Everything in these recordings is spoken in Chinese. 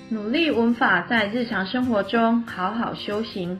努力文法在日常生活中好好修行。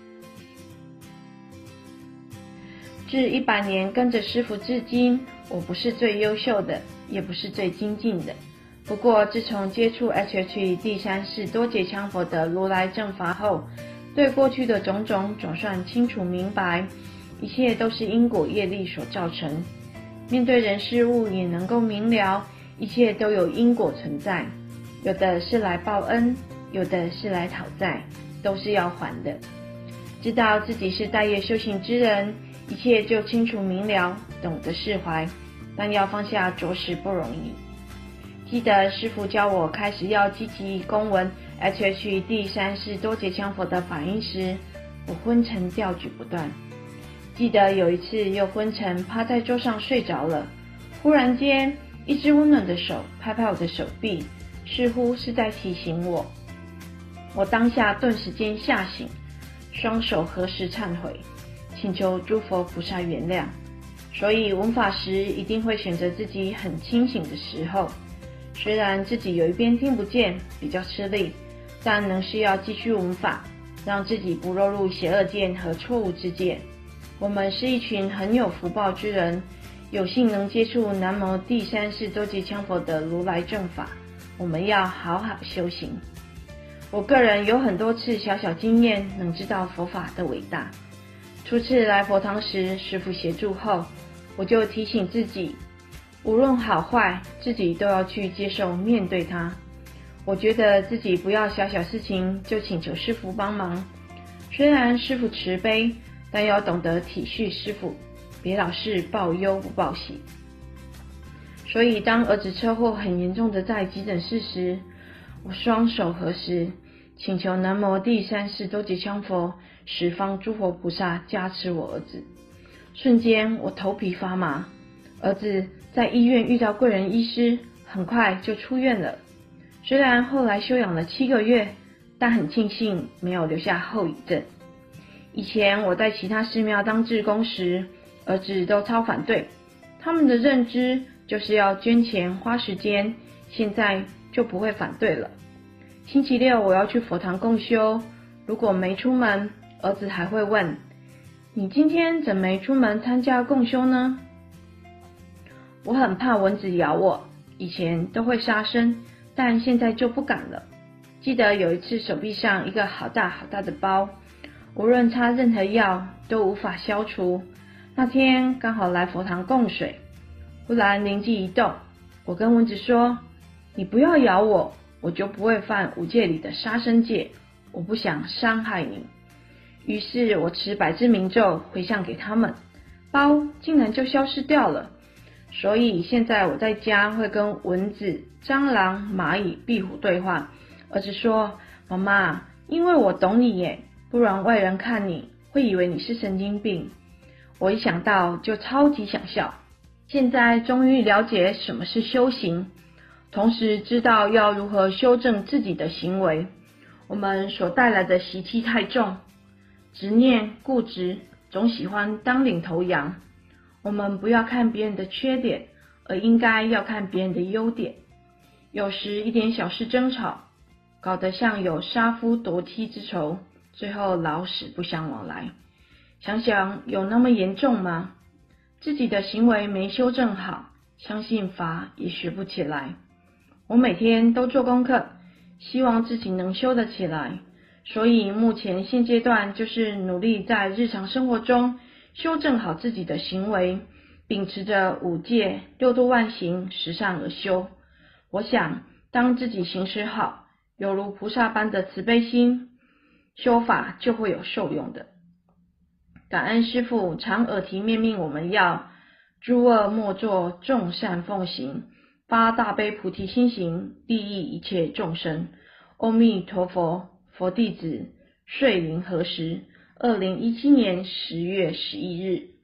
至100年跟着师父至今，我不是最优秀的，也不是最精进的。不过自从接触 HHE 第3世多杰羌佛的如来正法后，对过去的种种总算清楚明白，一切都是因果业力所造成。面对人事物也能够明了，一切都有因果存在，有的是来报恩，有的是来讨债，都是要还的。知道自己是待业修行之人，一切就清楚明了，懂得释怀，但要放下着实不容易。记得师父教我开始要积极恭闻 HHE 第3世多杰羌佛的法音时，我昏沉掉举不断。记得有一次又昏沉趴在桌上睡着了，忽然间一只温暖的手拍拍我的手臂，似乎是在提醒我。我当下顿时间吓醒，双手合十忏悔，请求诸佛菩萨原谅。所以闻法时一定会选择自己很清醒的时候，虽然自己有一边听不见，比较吃力，但仍是要继续闻法，让自己不落入邪恶见和错误之见。我们是一群很有福报之人，有幸能接触南无第3世多杰羌佛的如来正法，我们要好好修行。我个人有很多次小小经验，能知道佛法的伟大。初次来佛堂时，师父协助后，我就提醒自己，无论好坏，自己都要去接受面对它。我觉得自己不要小小事情就请求师父帮忙，虽然师父慈悲，但要懂得体恤师父，别老是报忧不报喜。所以当儿子车祸很严重的在急诊室时，我双手合十，请求南无第3世多杰羌佛十方诸佛菩萨加持我儿子。瞬间我头皮发麻，儿子在医院遇到贵人医师，很快就出院了。虽然后来休养了7个月，但很庆幸没有留下后遗症。以前我在其他寺庙当志工时，儿子都超反对，他们的认知就是要捐钱花时间，现在就不会反对了。星期六我要去佛堂共修，如果没出门，儿子还会问，你今天怎么没出门参加共修呢？我很怕蚊子咬我，以前都会杀生，但现在就不敢了。记得有一次手臂上一个好大好大的包，无论擦任何药都无法消除。那天刚好来佛堂供水，忽然灵机一动，我跟蚊子说，你不要咬我，我就不会犯5戒里的杀生戒，我不想伤害你。于是我持百字明咒回向给他们，包竟然就消失掉了。所以现在我在家会跟蚊子、蟑螂、蚂蚁、壁虎对话。儿子说，妈妈，因为我懂你耶，不然外人看你会以为你是神经病。我一想到就超级想笑。现在终于了解什么是修行，同时知道要如何修正自己的行为。我们所带来的习气太重，执念固执，总喜欢当领头羊。我们不要看别人的缺点，而应该要看别人的优点。有时一点小事争吵，搞得像有杀夫夺妻之仇，最后老死不相往来。想想有那么严重吗？自己的行为没修正好，相信法也学不起来。我每天都做功课，希望自己能修得起来。所以目前现阶段就是努力在日常生活中修正好自己的行为，秉持着5戒、6度万行，十善而修。我想当自己行持好，犹如菩萨般的慈悲心，修法就会有受用的。感恩师父常耳提面命我们要诸恶莫作，众善奉行，发大悲菩提心行，利益一切众生。阿弥陀佛。佛弟子，岁临何时？2017年10月11日。